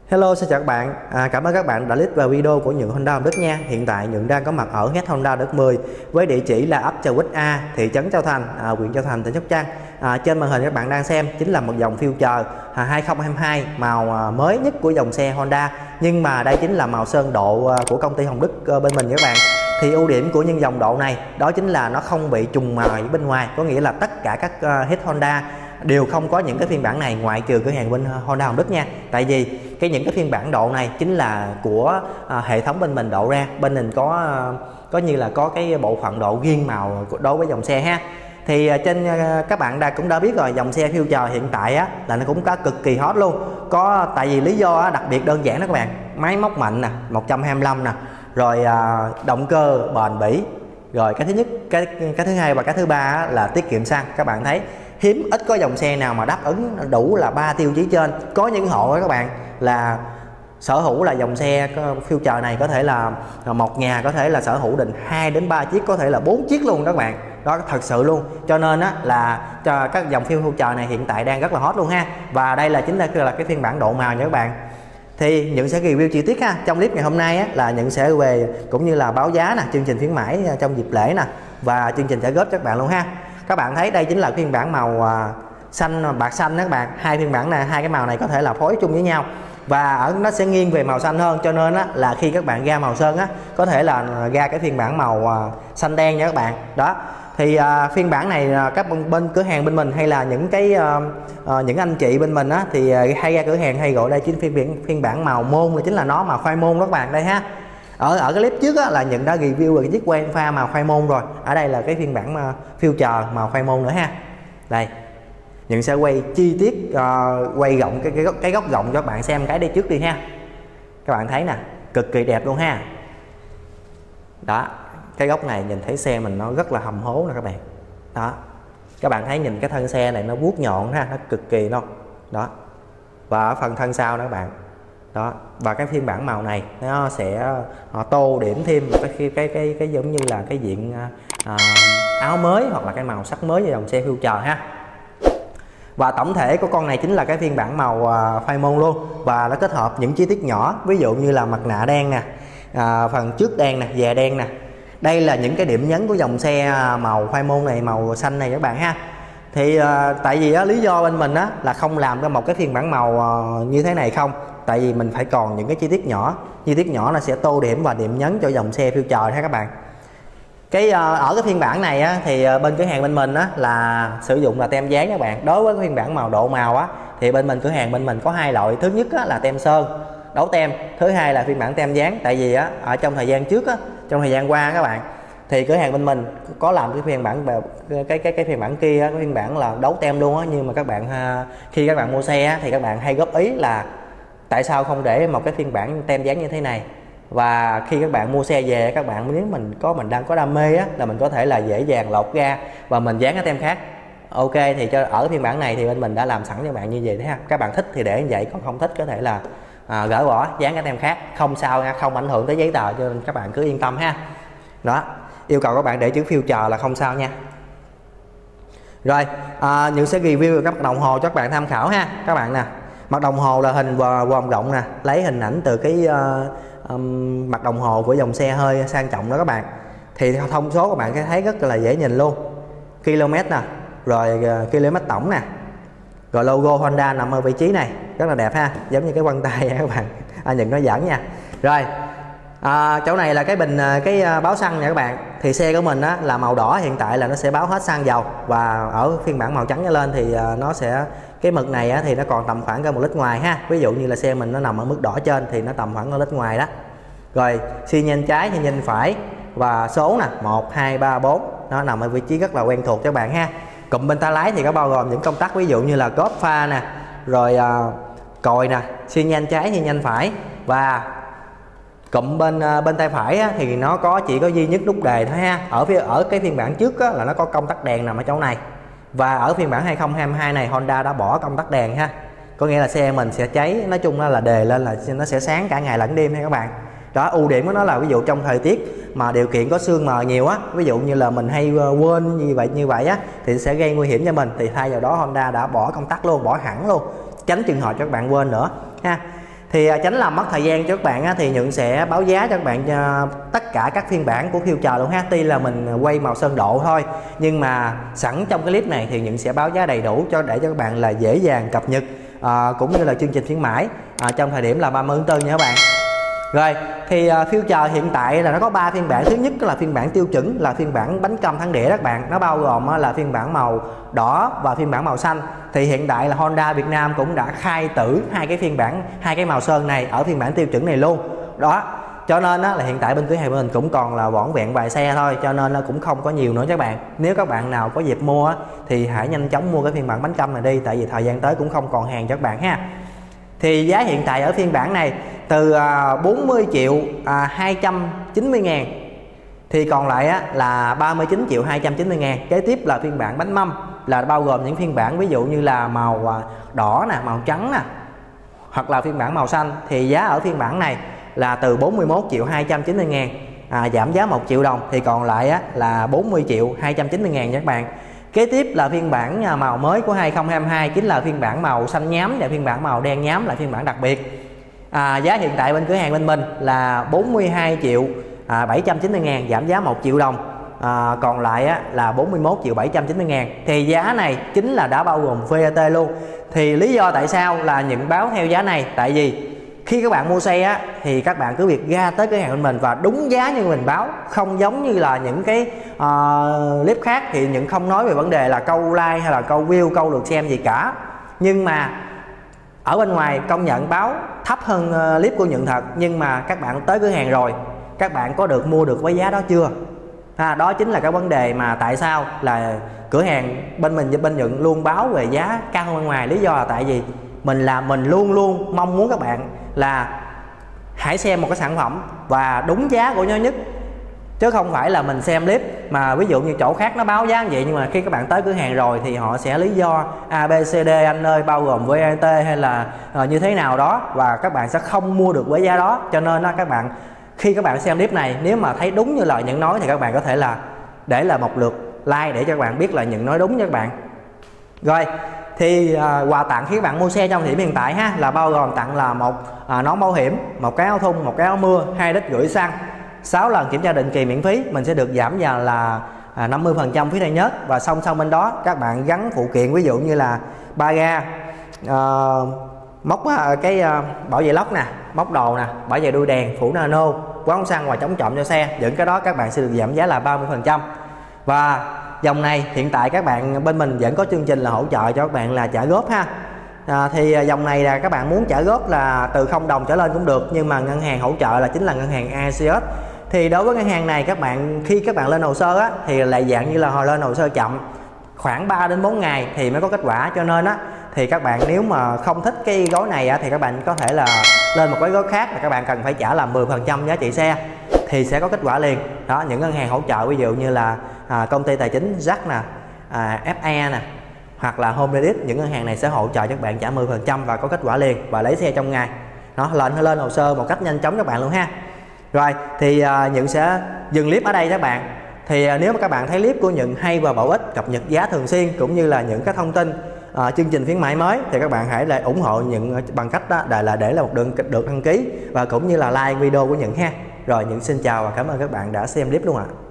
Hello, xin chào các bạn. Cảm ơn các bạn đã click vào video của Nhượng Honda Hồng Đức nha. Hiện tại Nhượng đang có mặt ở hết Honda Đức 10 với địa chỉ là ấp Chợ Quýt A, thị trấn Châu Thành, huyện Châu Thành, tỉnh Sóc Trăng. Trên màn hình các bạn đang xem chính là một dòng Future 2022 màu mới nhất của dòng xe Honda, nhưng mà đây chính là màu sơn độ của công ty Hồng Đức bên mình các bạn. Thì ưu điểm của những dòng độ này đó chính là nó không bị trùng màu ở bên ngoài, có nghĩa là tất cả các hết Honda đều không có những cái phiên bản này ngoại trừ cửa hàng bên Honda Hồng Đức nha. Tại vì những cái phiên bản độ này chính là của hệ thống bên mình độ ra, bên mình có như là có cái bộ phận độ riêng màu đối với dòng xe ha. Thì trên các bạn cũng đã biết rồi, dòng xe Future hiện tại là nó cũng có cực kỳ hot luôn. Có tại vì lý do đặc biệt đơn giản đó các bạn, máy móc mạnh nè, 125 nè, rồi động cơ bền bỉ, rồi cái thứ nhất, cái thứ hai và cái thứ ba là tiết kiệm xăng. Các bạn thấy hiếm ít có dòng xe nào mà đáp ứng đủ là 3 tiêu chí trên. Có những hộ đó các bạn là sở hữu là dòng xe Future này có thể là một nhà có thể là sở hữu định 2 đến 3 chiếc, có thể là 4 chiếc luôn đó các bạn. Đó thật sự luôn. Cho nên là cho các dòng Future này hiện tại đang rất là hot luôn ha. Và đây chính là cái phiên bản độ màu nha các bạn. Thì Nhượng sẽ review chi tiết ha. Trong clip ngày hôm nay là Nhượng sẽ về cũng như là báo giá nè, chương trình khuyến mãi trong dịp lễ nè, và chương trình trả góp cho các bạn luôn ha. Các bạn thấy đây chính là phiên bản màu xanh bạc xanh đó các bạn. Hai phiên bản này, hai cái màu này có thể là phối chung với nhau và nó sẽ nghiêng về màu xanh hơn, cho nên là khi các bạn ra màu sơn có thể là ra cái phiên bản màu xanh đen nha các bạn. Đó thì phiên bản này các bên cửa hàng bên mình hay là những những anh chị bên mình thì hay ra cửa hàng hay gọi đây chính phiên bản màu môn, là chính là nó màu khoai môn đó các bạn. Đây ha, ở cái clip trước là Nhượng đã review về cái chiếc que pha màu khoai môn rồi. Ở đây là cái phiên bản Future màu khoai môn nữa ha. Đây Nhượng sẽ quay chi tiết, quay rộng cái góc rộng cho các bạn xem cái đi trước đi ha. Các bạn thấy nè, cực kỳ đẹp luôn ha. Đó, cái góc này nhìn thấy xe mình nó rất là hầm hố nè các bạn. Đó, các bạn thấy nhìn cái thân xe này nó vuốt nhọn ha, nó cực kỳ đâu. Đó, và ở phần thân sau đó các bạn. Đó, và cái phiên bản màu này nó sẽ tô điểm thêm cái giống như là cái diện áo mới hoặc là cái màu sắc mới cho dòng xe Future ha. Và tổng thể của con này chính là cái phiên bản màu phai môn luôn, và nó kết hợp những chi tiết nhỏ, ví dụ như là mặt nạ đen nè, phần trước đen nè, dè đen nè. Đây là những cái điểm nhấn của dòng xe màu phai môn này, màu xanh này các bạn ha. Thì tại vì lý do bên mình là không làm ra một cái phiên bản màu như thế này không, tại vì mình phải còn những cái chi tiết nhỏ nó sẽ tô điểm và điểm nhấn cho dòng xe Future ha các bạn. Ở cái phiên bản này thì bên cửa hàng bên mình là sử dụng là tem dán các bạn. Đối với cái phiên bản màu độ màu thì cửa hàng bên mình có hai loại. Thứ nhất là tem sơn đấu tem, thứ hai là phiên bản tem dán. Tại vì ở trong thời gian trước trong thời gian qua các bạn, thì cửa hàng bên mình có làm cái phiên bản cái phiên bản kia, cái phiên bản là đấu tem luôn nhưng mà các bạn khi các bạn mua xe thì các bạn hay góp ý là tại sao không để một cái phiên bản tem dán như thế này. Và khi các bạn mua xe về, các bạn nếu mình đang có đam mê là mình có thể là dễ dàng lột ra và mình dán cái tem khác. Ok, thì ở phiên bản này thì bên mình đã làm sẵn cho bạn như vậy đấy ha. Các bạn thích thì để như vậy, còn không thích có thể là gỡ bỏ, dán cái tem khác, không sao nha, không ảnh hưởng tới giấy tờ, cho nên các bạn cứ yên tâm ha. Đó, yêu cầu các bạn để chữ Future là không sao nha. Rồi, Nhượng sẽ review các mặt đồng hồ cho các bạn tham khảo ha. Các bạn nè, mặt đồng hồ là hình vòm rộng nè, lấy hình ảnh từ cái mặt đồng hồ của dòng xe hơi sang trọng đó các bạn. Thì thông số các bạn sẽ thấy rất là dễ nhìn luôn, km nè, rồi km tổng nè, rồi logo Honda nằm ở vị trí này rất là đẹp ha, giống như cái vân tay các bạn. Nhượng nói giỡn nha. Rồi chỗ này là cái bình báo xăng nha các bạn. Thì xe của mình là màu đỏ, hiện tại là nó sẽ báo hết xăng dầu, và ở phiên bản màu trắng trở lên thì nó sẽ cái mực này thì nó còn tầm khoảng 1 lít ngoài ha. Ví dụ như là xe mình nó nằm ở mức đỏ trên thì nó tầm khoảng 1 lít ngoài đó. Rồi xi nhan trái, xi nhan phải và số nè 1, 2, 3, 4 nó nằm ở vị trí rất là quen thuộc cho các bạn ha. Cụm bên tay lái thì có bao gồm những công tắc ví dụ như là cốp pha nè, rồi còi nè, xi nhan trái, xi nhan phải. Và cụm bên tay phải thì nó chỉ có duy nhất nút đề thôi ha. Ở cái phiên bản trước là nó có công tắc đèn nằm ở chỗ này, và ở phiên bản 2022 này Honda đã bỏ công tắc đèn ha. Có nghĩa là xe mình sẽ cháy, nói chung là đề lên là nó sẽ sáng cả ngày lẫn đêm ha các bạn. Đó, ưu điểm của nó là ví dụ trong thời tiết mà điều kiện có sương mờ nhiều ví dụ như là mình hay quên như vậy thì sẽ gây nguy hiểm cho mình. Thì thay vào đó Honda đã bỏ công tắc luôn, bỏ hẳn luôn, tránh trường hợp cho các bạn quên nữa ha. Thì tránh làm mất thời gian cho các bạn thì Nhuận sẽ báo giá cho các bạn tất cả các phiên bản của Future luôn ha. Tuy là mình quay màu sơn độ thôi, nhưng mà sẵn trong cái clip này thì Nhuận sẽ báo giá đầy đủ để cho các bạn là dễ dàng cập nhật cũng như là chương trình khuyến mãi trong thời điểm là 30 tháng 4 nha các bạn. Rồi thì Future hiện tại là nó có 3 phiên bản. Thứ nhất là phiên bản tiêu chuẩn, là phiên bản bánh căm thắng đĩa các bạn. Nó bao gồm là phiên bản màu đỏ và phiên bản màu xanh. Thì hiện tại là Honda Việt Nam cũng đã khai tử hai cái phiên bản, hai cái màu sơn này ở phiên bản tiêu chuẩn này luôn. Đó, cho nên là hiện tại bên cửa hàng của mình cũng còn là vỏn vẹn vài xe thôi, cho nên là cũng không có nhiều nữa các bạn. Nếu các bạn nào có dịp mua thì hãy nhanh chóng mua cái phiên bản bánh căm này đi, tại vì thời gian tới cũng không còn hàng cho các bạn ha. Thì giá hiện tại ở phiên bản này từ 40 triệu 290 ngàn, thì còn lại là 39 triệu 290 ngàn. Kế tiếp là phiên bản bánh mâm, là bao gồm những phiên bản ví dụ như là màu đỏ nè, màu trắng nè, hoặc là phiên bản màu xanh. Thì giá ở phiên bản này là từ 41 triệu 290 ngàn, giảm giá 1 triệu đồng, thì còn lại là 40 triệu 290 ngàn nha các bạn. Kế tiếp là phiên bản màu mới của 2022, chính là phiên bản màu xanh nhám và phiên bản màu đen nhám là phiên bản đặc biệt. Giá hiện tại bên cửa hàng bên mình là 42 triệu 790 ngàn, giảm giá 1 triệu đồng, còn lại là 41 triệu 790 ngàn. Thì giá này chính là đã bao gồm VAT luôn. Thì lý do tại sao là Nhuận báo theo giá này, tại vì khi các bạn mua xe thì các bạn cứ việc ra tới cửa hàng bên mình và đúng giá như mình báo, không giống như là những cái clip khác thì Nhuận không nói về vấn đề là câu like hay là câu view, câu lượt xem gì cả. Nhưng mà ở bên ngoài công nhận báo thấp hơn clip của Nhuận thật, nhưng mà các bạn tới cửa hàng rồi, các bạn có được mua được với giá đó chưa? Đó chính là cái vấn đề mà tại sao là cửa hàng bên mình, bên Nhuận luôn báo về giá cao hơn bên ngoài. Lý do là tại vì mình luôn luôn mong muốn các bạn là hãy xem một cái sản phẩm và đúng giá của nó nhất, chứ không phải là mình xem clip mà ví dụ như chỗ khác nó báo giá như vậy, nhưng mà khi các bạn tới cửa hàng rồi thì họ sẽ lý do ABCD anh ơi, bao gồm VAT hay là như thế nào đó, và các bạn sẽ không mua được với giá đó. Cho nên các bạn khi các bạn xem clip này, nếu mà thấy đúng như lời Nhuận nói thì các bạn có thể là để là một lượt like để cho các bạn biết là Nhuận nói đúng nha các bạn. Rồi thì quà tặng khi các bạn mua xe trong thời điểm hiện tại là bao gồm tặng là một nón bảo hiểm, một cái áo thun, một cái áo mưa, 2 lít rưỡi xăng, 6 lần kiểm tra định kỳ miễn phí. Mình sẽ được giảm vào là 50% phí thay nhớt, và song song bên đó các bạn gắn phụ kiện ví dụ như là ba ga, móc cái bảo vệ lốc nè, móc đồ nè, bảo vệ đuôi đèn, phủ nano, quán xăng và chống trộm cho xe. Những cái đó các bạn sẽ được giảm giá là 30%. Và dòng này hiện tại các bạn bên mình vẫn có chương trình là hỗ trợ cho các bạn là trả góp ha. Thì dòng này là các bạn muốn trả góp là từ 0 đồng trở lên cũng được, nhưng mà ngân hàng hỗ trợ là chính là ngân hàng ACS. Thì đối với ngân hàng này các bạn khi các bạn lên hồ sơ thì lại dạng như là hồi lên hồ sơ chậm khoảng 3 đến 4 ngày thì mới có kết quả. Cho nên thì các bạn nếu mà không thích cái gói này thì các bạn có thể là lên một cái gói khác, là các bạn cần phải trả là 10% giá trị xe thì sẽ có kết quả liền. Đó, những ngân hàng hỗ trợ ví dụ như là công ty tài chính Jack nè, FE nè, hoặc là Home Credit, những ngân hàng này sẽ hỗ trợ cho các bạn trả 10% và có kết quả liền và lấy xe trong ngày. Nó lên hồ sơ một cách nhanh chóng các bạn luôn ha. Rồi thì Nhuận sẽ dừng clip ở đây các bạn. Thì nếu mà các bạn thấy clip của Nhuận hay và bổ ích, cập nhật giá thường xuyên cũng như là những cái thông tin chương trình khuyến mãi mới, thì các bạn hãy lại ủng hộ Nhuận bằng cách là để là một lượt đăng ký và cũng như là like video của Nhuận ha. Rồi Nhuận xin chào và cảm ơn các bạn đã xem clip luôn ạ.